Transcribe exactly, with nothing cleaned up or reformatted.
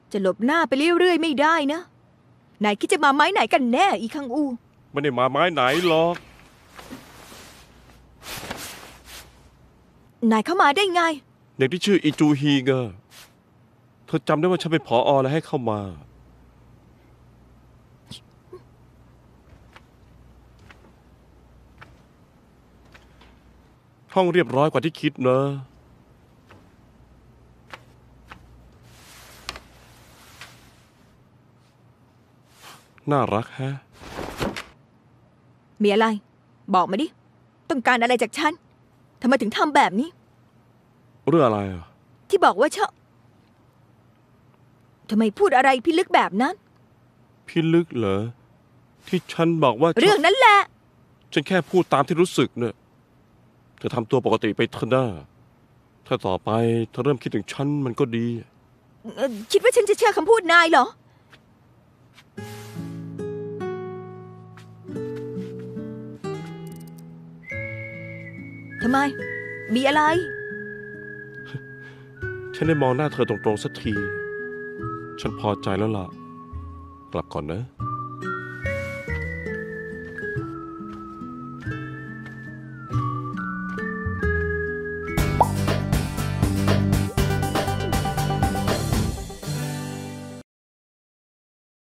จะหลบหน้าไปเรื่อยๆไม่ได้นะนายคิดจะมาไม้ไหนกันแน่อีคังอูไม่ได้มาไม้ไหนหรอกนายเข้ามาได้ไงเด็กที่ชื่ออิจูฮีไงเธอจำได้ว่าฉันเป็นผอแล้วให้เข้ามาห้องเรียบร้อยกว่าที่คิดนะน่ารักฮะมีอะไรบอกมาดิต้องการอะไรจากฉันทำไมถึงทำแบบนี้เรื่องอะไรอ่ะที่บอกว่าชอบทำไมพูดอะไรพิลึกแบบนั้นพิลึกเหรอที่ฉันบอกว่าเรื่องนั้นแหละฉันแค่พูดตามที่รู้สึกเนี่ยเธอทำตัวปกติไปเถอะนะถ้าต่อไปเธอเริ่มคิดถึงฉันมันก็ดีคิดว่าฉันจะเชื่อคำพูดนายเหรอทำไมมีอะไรฉันได้มองหน้าเธอตรงๆสักทีฉันพอใจแล้วล่ะกลับก่อนนะ